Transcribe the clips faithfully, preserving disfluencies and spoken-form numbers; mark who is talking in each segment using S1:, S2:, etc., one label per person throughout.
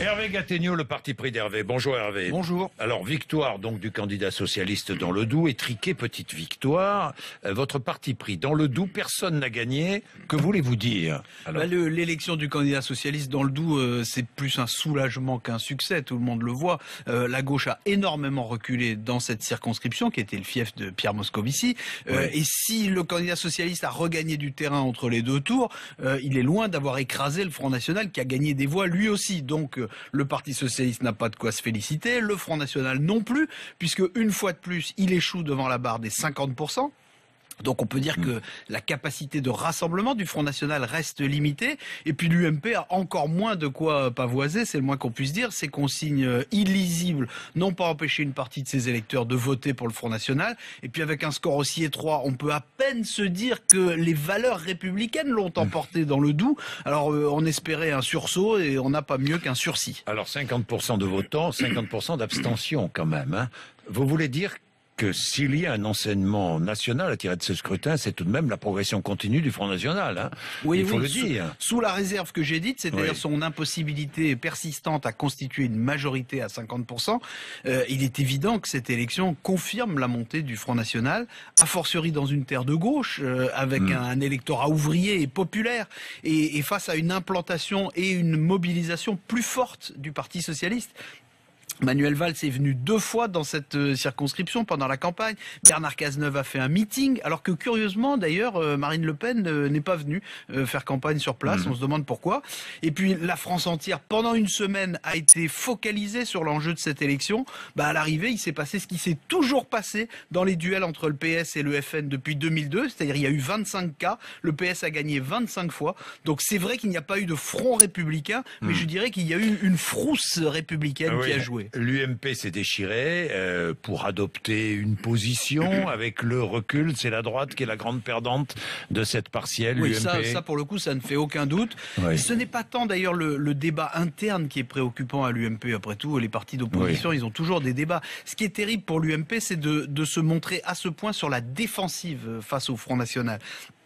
S1: Hervé Gattegno, le parti pris d'Hervé. Bonjour Hervé.
S2: Bonjour.
S1: Alors, victoire donc du candidat socialiste dans le Doubs, étriqué, petite victoire. Euh, votre parti pris dans le Doubs, personne n'a gagné. Que voulez-vous dire? Alors...
S2: Bah, le, l'élection du candidat socialiste dans le Doubs, euh, c'est plus un soulagement qu'un succès, tout le monde le voit. Euh, la gauche a énormément reculé dans cette circonscription, qui était le fief de Pierre Moscovici. Euh,
S1: ouais.
S2: Et si le candidat socialiste a regagné du terrain entre les deux tours, euh, il est loin d'avoir écrasé le Front National, qui a gagné des voix lui aussi. Donc, euh, le Parti socialiste n'a pas de quoi se féliciter, le Front National non plus, puisque une fois de plus, il échoue devant la barre des cinquante pour cent. Donc on peut dire que la capacité de rassemblement du Front National reste limitée. Et puis l'U M P a encore moins de quoi pavoiser, c'est le moins qu'on puisse dire. Ces consignes illisibles n'ont pas empêché une partie de ses électeurs de voter pour le Front National. Et puis avec un score aussi étroit, on peut à peine se dire que les valeurs républicaines l'ont emporté dans le Doubs. Alors euh, on espérait un sursaut et on n'a pas mieux qu'un sursis.
S1: Alors cinquante pour cent de votants, cinquante pour cent d'abstention quand même. Hein. Vous voulez dire que s'il y a un enseignement national à tirer de ce scrutin, c'est tout de même la progression continue du Front National. Hein.
S2: Oui,
S1: il faut
S2: oui,
S1: le
S2: sous,
S1: dire.
S2: Sous la réserve que j'ai dite, c'est-à-dire
S1: oui.
S2: son impossibilité persistante à constituer une majorité à cinquante pour cent, euh, il est évident que cette élection confirme la montée du Front National, a fortiori dans une terre de gauche, euh, avec mmh. un, un électorat ouvrier et populaire, et, et face à une implantation et une mobilisation plus forte du Parti socialiste. Manuel Valls est venu deux fois dans cette euh, circonscription pendant la campagne. Bernard Cazeneuve a fait un meeting, alors que curieusement, d'ailleurs, euh, Marine Le Pen euh, n'est pas venue euh, faire campagne sur place. Mmh. On se demande pourquoi. Et puis, la France entière, pendant une semaine, a été focalisée sur l'enjeu de cette élection. Bah, à l'arrivée, il s'est passé ce qui s'est toujours passé dans les duels entre le P S et le F N depuis deux mille deux. C'est-à-dire, il y a eu vingt-cinq cas. Le P S a gagné vingt-cinq fois. Donc, c'est vrai qu'il n'y a pas eu de front républicain, mmh. mais je dirais qu'il y a eu une frousse républicaine ah, qui oui. a joué.
S1: L'U M P s'est déchiré euh, pour adopter une position. Avec le recul, c'est la droite qui est la grande perdante de cette partielle.
S2: Oui,
S1: l'U M P.
S2: Ça, ça pour le coup, ça ne fait aucun doute. Oui. Ce n'est pas tant d'ailleurs le, le débat interne qui est préoccupant à l'U M P. Après tout, les partis d'opposition, oui. ils ont toujours des débats. Ce qui est terrible pour l'U M P, c'est de, de se montrer à ce point sur la défensive face au Front National.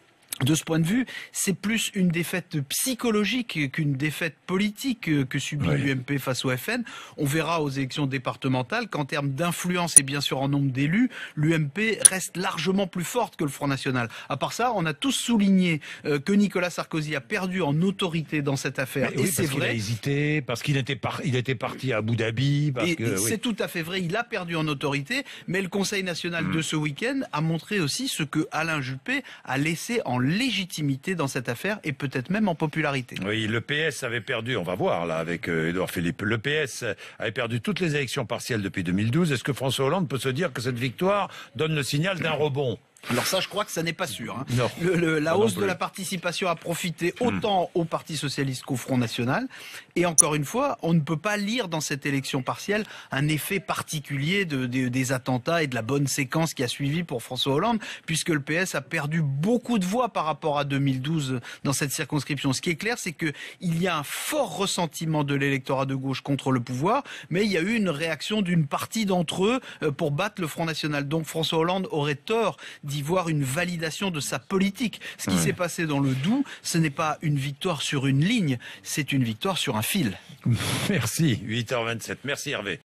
S2: De ce point de vue, c'est plus une défaite psychologique qu'une défaite politique que subit oui. l'U M P face au F N. On verra aux élections départementales qu'en termes d'influence et bien sûr en nombre d'élus, l'U M P reste largement plus forte que le Front National. À part ça, on a tous souligné que Nicolas Sarkozy a perdu en autorité dans cette affaire.
S1: Mais
S2: et
S1: oui,
S2: c'est
S1: vrai. Il a hésité, parce qu'il était, par... il était parti à Abu Dhabi. Parce
S2: et,
S1: que,
S2: et
S1: oui.
S2: c'est tout à fait vrai, il a perdu en autorité, mais le Conseil national mmh. de ce week-end a montré aussi ce que Alain Juppé a laissé en légitimité dans cette affaire et peut-être même en popularité.
S1: Oui, le P S avait perdu, on va voir là avec euh, Édouard Philippe, le P S avait perdu toutes les élections partielles depuis deux mille douze. Est-ce que François Hollande peut se dire que cette victoire donne le signal d'un rebond ?
S2: Alors ça, je crois que ça n'est pas sûr. Hein.
S1: Non.
S2: Le, le, la hausse de la participation a profité autant mmh. au Parti socialiste qu'au Front National. Et encore une fois, on ne peut pas lire dans cette élection partielle un effet particulier de, de, des attentats et de la bonne séquence qui a suivi pour François Hollande, puisque le P S a perdu beaucoup de voix par rapport à deux mille douze dans cette circonscription. Ce qui est clair, c'est que il y a un fort ressentiment de l'électorat de gauche contre le pouvoir, mais il y a eu une réaction d'une partie d'entre eux pour battre le Front National. Donc François Hollande aurait tort d'y voir une validation de sa politique. Ce qui ouais. s'est passé dans le Doubs, ce n'est pas une victoire sur une ligne, c'est une victoire sur un fil.
S1: Merci, huit heures vingt-sept. Merci Hervé.